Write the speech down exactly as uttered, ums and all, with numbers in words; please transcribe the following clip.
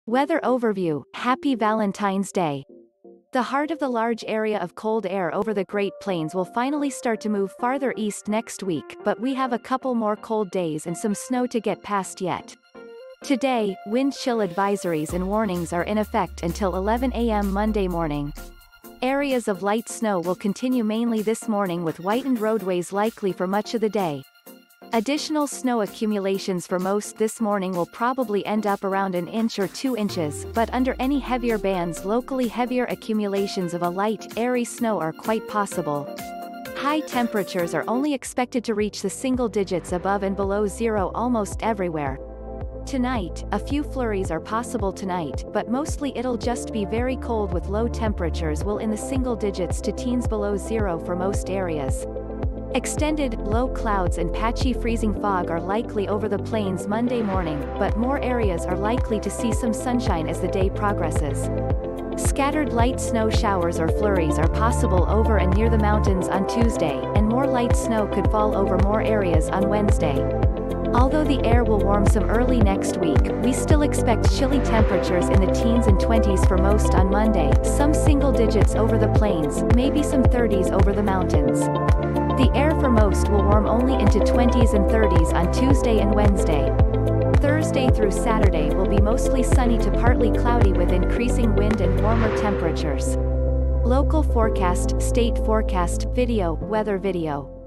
Weather overview. Happy Valentine's Day. The heart of the large area of cold air over the Great Plains will finally start to move farther east next week, but we have a couple more cold days and some snow to get past yet. Today, wind chill advisories and warnings are in effect until eleven a m Monday morning. Areas of light snow will continue mainly this morning with whitened roadways likely for much of the day. Additional snow accumulations for most this morning will probably end up around an inch or two inches, but under any heavier bands locally heavier accumulations of a light, airy snow are quite possible. High temperatures are only expected to reach the single digits above and below zero almost everywhere. Tonight, a few flurries are possible tonight, but mostly it'll just be very cold with low temperatures will in the single digits to teens below zero for most areas. Extended, low clouds and patchy freezing fog are likely over the plains Monday morning, but more areas are likely to see some sunshine as the day progresses. Scattered light snow showers or flurries are possible over and near the mountains on Tuesday, and more light snow could fall over more areas on Wednesday. Although the air will warm some early next week, we still expect chilly temperatures in the teens and twenties for most on Monday, some single digits over the plains, maybe some thirties over the mountains. The air for most will warm only into twenties and thirties on Tuesday and Wednesday. Thursday through Saturday will be mostly sunny to partly cloudy with increasing wind and warmer temperatures. Local forecast, state forecast, video, weather video.